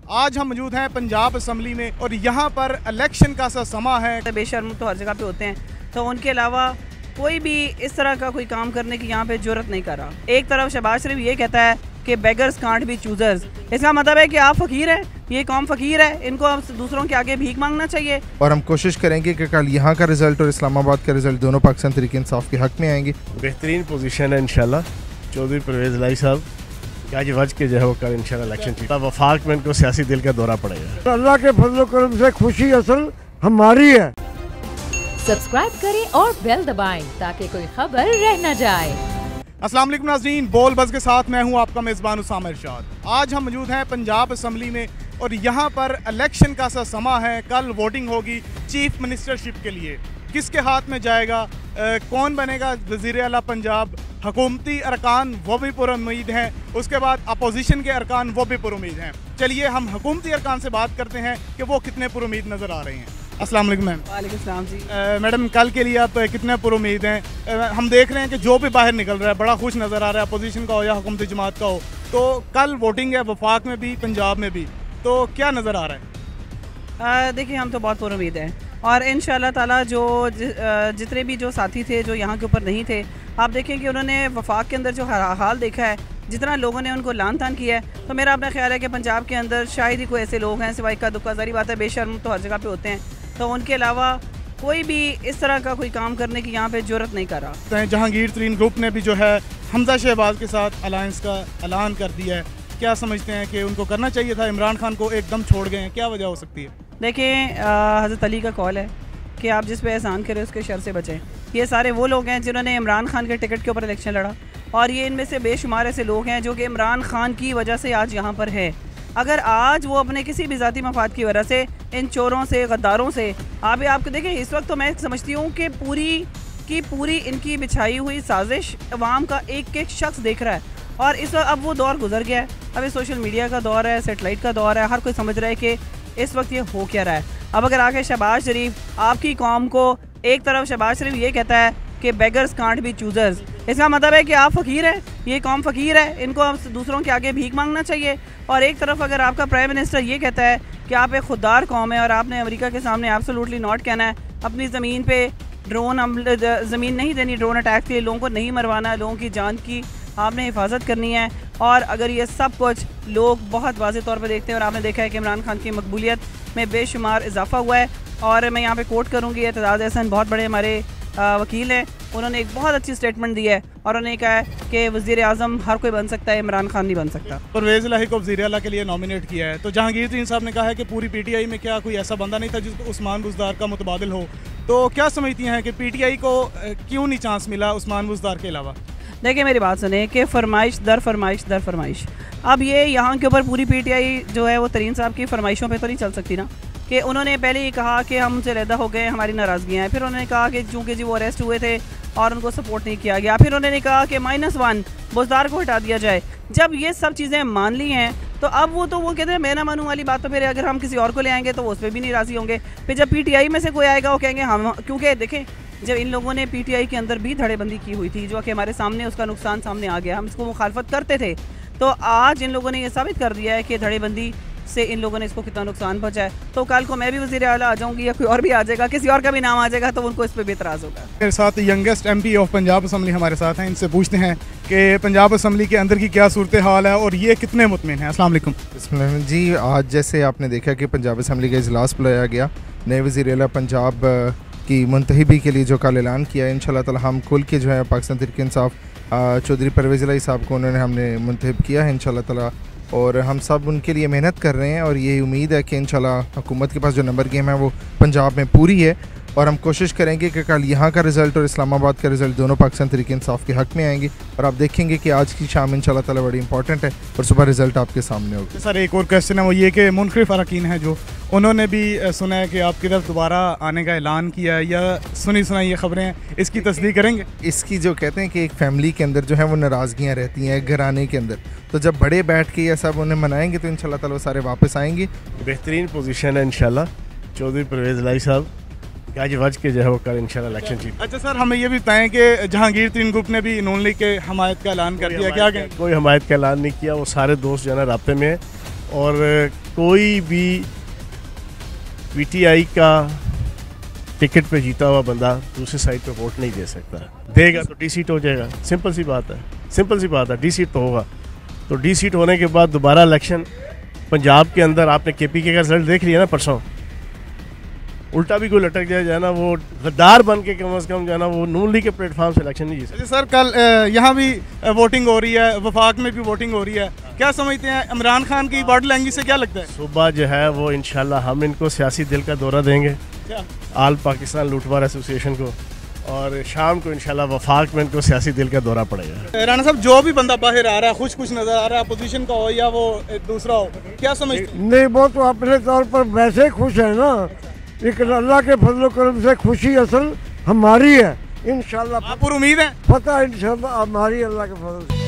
आज हम मौजूद हैं पंजाब असम्बली में और यहाँ पर इलेक्शन का सा समा है। बेशर्म तो हर जगह पे होते हैं, तो उनके अलावा कोई भी इस तरह का कोई काम करने की यहाँ पे जरूरत नहीं कर रहा। एक तरफ शहबाज शरीफ ये कहता है कि बेगर्स कांट बी चूजर्स, इसका मतलब है कि आप फकीर हैं, ये कौम फकीर है, इनको अब दूसरों के आगे भीख मांगना चाहिए। और हम कोशिश करेंगे कि कल यहाँ का रिजल्ट और इस्लामाबाद का रिजल्ट दोनों पाकिस्तान तहरीक इंसाफ के हक में आएंगे। बेहतरीन पोजीशन है इंशाल्लाह। चौधरी परवेज़ लाई साहब आज वज के जो है वो कल इंशाल्लाह इलेक्शन जीता। वफाक में इनको सियासी दिल का दौरा पड़ेगा। अल्लाह के फजल करम से खुशी असल हमारी है। सब्सक्राइब करें और बेल दबाएं ताकि कोई खबर रह न जाए। अस्सलाम वालेकुम नाज़रीन, बोल बज़ के साथ मैं हूं आपका मेज़बान उसामा इरशाद। आज हम मौजूद हैं पंजाब असम्बली में और यहाँ पर इलेक्शन का सा समा है। कल वोटिंग होगी चीफ मिनिस्टरशिप के लिए, किसके हाथ में जाएगा, कौन बनेगा वज़ीर आला पंजाब। हुकूमती अरकान वो भी पुरुम्मीद हैं, उसके बाद अपोजिशन के अरकान वो भी पुरुम्मीद हैं। चलिए हम हुकूमती अरकान से बात करते हैं कि वो कितने पुरुम्मीद नज़र आ रहे हैं। अस्सलाम वालेकुम मैम। वालेकुम सलाम जी। मैडम, कल के लिए आप कितने पुरुम्मीद हैं? हम देख रहे हैं कि जो भी बाहर निकल रहा है बड़ा खुश नज़र आ रहा है, अपोजिशन का हो या हुकूमती जमात का हो। तो कल वोटिंग है वफाक में भी पंजाब में भी, तो क्या नज़र आ रहा है? देखिए, हम तो बहुत पुरुम्मीद हैं और इंशाल्लाह ताला जो जितने भी जो साथी थे जो यहाँ के ऊपर नहीं थे, आप देखें कि उन्होंने वफाक के अंदर जो हाल देखा है, जितना लोगों ने उनको लान तान किया है, तो मेरा अपना ख्याल है कि पंजाब के अंदर शायद ही कोई ऐसे लोग हैं, सिवाय का दुक्का ज़ारी बात है, बेशर्म तो हर जगह पे होते हैं, तो उनके अलावा कोई भी इस तरह का कोई काम करने की यहाँ पे जरूरत नहीं कर रहा। जहांगीर तरीन ग्रुप ने भी जो है हमजा शहबाज के साथ अलायंस का ऐलान कर दिया है। क्या समझते हैं कि उनको करना चाहिए था? इमरान खान को एकदम छोड़ गए हैं, क्या वजह हो सकती है? देखें, हज़रत अली का कौल है कि आप जिस पे एहसान करें उसके शर से बचें। ये सारे वो लोग हैं जिन्होंने इमरान खान के टिकट के ऊपर इलेक्शन लड़ा और ये इनमें से बेशुमार ऐसे लोग हैं जो कि इमरान खान की वजह से आज यहाँ पर है। अगर आज वो अपने किसी भी ज़ाती मफाद की वजह से इन चोरों से, गद्दारों से, आपको देखें, इस वक्त तो मैं समझती हूँ कि पूरी इनकी बिछाई हुई साजिश अवाम का एक एक शख्स देख रहा है। और इस वक्त अब वो दौर गुजर गया है, अब ये सोशल मीडिया का दौर है, सेटेलाइट का दौर है, हर कोई समझ रहा है कि इस वक्त ये हो क्या रहा है। अब अगर आके शहबाज शरीफ आपकी कौम को, एक तरफ शहबाज शरीफ ये कहता है कि बेगर्स कांट बी चूजर्स, इसका मतलब है कि आप फकीर हैं, ये कौम फकीर है, इनको अब दूसरों के आगे भीख मांगना चाहिए। और एक तरफ अगर आपका प्राइम मिनिस्टर ये कहता है कि आप एक खुददार कौम है और आपने अमेरिका के सामने एब्सोल्युटली नॉट कहना है, अपनी ज़मीन पे ज़मीन नहीं देनी, ड्रोन अटैक के लिए लोगों को नहीं मरवाना, लोगों की जान की आपने हिफाजत करनी है। और अगर ये सब कुछ लोग बहुत वाज़ेह तौर पर देखते हैं और आपने देखा है कि इमरान खान की मकबूलियत में बेशुमार इजाफा हुआ है। और मैं यहाँ पे कोट करूँगी, एतजाज़ अहसन बहुत बड़े हमारे वकील हैं, उन्होंने एक बहुत अच्छी स्टेटमेंट दी है और उन्होंने कहा है कि वज़ीर आज़म हर कोई बन सकता है, इमरान खान नहीं बन सकता। परवेज़ इलाही को वज़ीर आला के लिए नॉमिनेट किया है, तो जहांगीर तरीन साहब ने कहा है कि पूरी पीटीआई में क्या कोई ऐसा बंदा नहीं था जिसको उस्मान बुज़दार का मुतबादिल हो। तो क्या समझती हैं कि पीटीआई को क्यों नहीं चांस मिला उस्मान बुज़दार के अलावा? देखिए, मेरी बात सुने कि फरमाइश दर फरमाइश, अब ये यहाँ के ऊपर पूरी पीटीआई जो है वो तरीन साहब की फरमाइशों पे तो नहीं चल सकती ना। कि उन्होंने पहले ही कहा कि हम उनसे अलहदा हो गए, हमारी नाराज़गियाँ हैं, फिर उन्होंने कहा कि चूँकि जी वो अरेस्ट हुए थे और उनको सपोर्ट नहीं किया गया, फिर उन्होंने कहा कि -1 बुज़दार को हटा दिया जाए। जब ये सब चीज़ें मान ली हैं तो अब वो कहते हैं मैं ना मानूँ वाली बात, तो फिर अगर हम किसी और को ले आएंगे तो वो उस पर भी नहीं राज़ी होंगे। फिर जब पीटीआई में से कोई आएगा वो कहेंगे हम, क्योंकि देखें जब इन लोगों ने पीटीआई के अंदर भी धड़ेबंदी की हुई थी जो कि हमारे सामने उसका नुकसान सामने आ गया, हम इसको मुखालफत करते थे, तो आज इन लोगों ने ये साबित कर दिया है कि धड़ेबंदी से इन लोगों ने इसको कितना नुकसान पहुंचा है। तो कल को मैं भी वज़ीर आला आ जाऊंगी या कोई और भी आ जाएगा, किसी और का भी नाम आ जाएगा, तो उनको इस पर भी एतराज़ होगा। मेरे साथ youngest MP of Punjab assembly हमारे साथ हैं, इनसे पूछते हैं कि पंजाब असम्बली के अंदर की क्या सूरत हाल है और ये कितने मुतमिन हैं। अस्सलाम वालेकुम। बिस्मिल्लाह जी, आज जैसे आपने देखा कि पंजाब असम्बली का इजलास बुलाया गया, नए वज़ीर आला पंजाब की मुंतखबी के लिए जो कल ऐलान किया है, इंशाल्लाह ताला हम खुल के जो है पाकिस्तान तहरीक इंसाफ चौधरी परवेज़ इलाही साहब को हमने मुंतखब किया है इंशाल्लाह ताला, और हम सब उनके लिए मेहनत कर रहे हैं और यही उम्मीद है कि इंशाल्लाह हुकूमत के पास जो नंबर गेम है वो पंजाब में पूरी है। और हम कोशिश करेंगे कि कल यहाँ का रिज़ल्ट और इस्लामाबाद का रिज़ल्ट दोनों पाकिस्तान तहरीक इंसाफ के हक में आएंगे और आप देखेंगे कि आज की शाम इंशाल्लाह ताला बड़ी इंपॉर्टेंट है और सुबह रिज़ल्ट आपके सामने होगा। सर, एक और क्वेश्चन है, वो ये कि मुनखरिफ अरकान हैं जो उन्होंने भी सुना है कि आपकी तरफ दोबारा आने का ऐलान किया है, या सुनाई ये खबरें हैं, इसकी तस्दीक करेंगे? इसकी जो कहते हैं कि एक फैमिली के अंदर जो है वो नाराज़गियाँ रहती हैं घराने के अंदर, तो जब बड़े बैठ के ये सब उन्हें मनाएंगे तो इंशाल्लाह ताला वो सारे वापस आएंगे। बेहतरीन पोजीशन है इंशाल्लाह। चौधरी परवेज़ लाई साहब आज वज के जो है वो कल इंशाल्लाह इलेक्शन जीता। अच्छा सर, हमें ये भी बताएं कि जहांगीर तरीन ग्रुप ने भी नून लीग के हमायत का ऐलान कर दिया, क्या कहें? कोई हमायत का ऐलान नहीं किया, वो सारे दोस्त जो है ना राब्ते में हैं और कोई भी पीटीआई का टिकट पे जीता हुआ बंदा दूसरी साइड पे वोट नहीं दे सकता। देगा तो डी सीट हो जाएगा, सिंपल सी बात है, डी सीट तो होगा। तो डी सीट होने के बाद दोबारा इलेक्शन पंजाब के अंदर आपने केपीके का रिजल्ट देख लिया ना परसों, उल्टा भी कोई लटक जाए ना वो गद्दार बन के कम से कम जो है ना वो नून लीग के प्लेटफॉर्म से इलेक्शन नहीं जीत सकता। सर कल यहाँ भी वोटिंग हो रही है, वफाक में भी वोटिंग हो रही है, क्या समझते हैं इमरान खान की बॉडी लैंग्वेज से क्या लगता है? सुबह जो है वो इंशाल्लाह हम इनको सियासी दिल का दौरा देंगे आल पाकिस्तान लूटमार एसोसिएशन को, और शाम को इंशाल्लाह वफाक में इनको सियासी दिल का दौरा पड़ेगा। राणा साहब जो भी बंदा बाहर आ रहा है खुश नजर आ रहा है, अपोजिशन का हो या वो दूसरा हो, क्या समझते हैं? नहीं, वो तो अपने तौर पर वैसे खुश है ना, लेकिन अल्लाह के फजल करम से खुशी असल हमारी है इंशाल्लाह। आप पर उम्मीद है? पता है इंशाल्लाह हमारी अल्लाह के फजल से।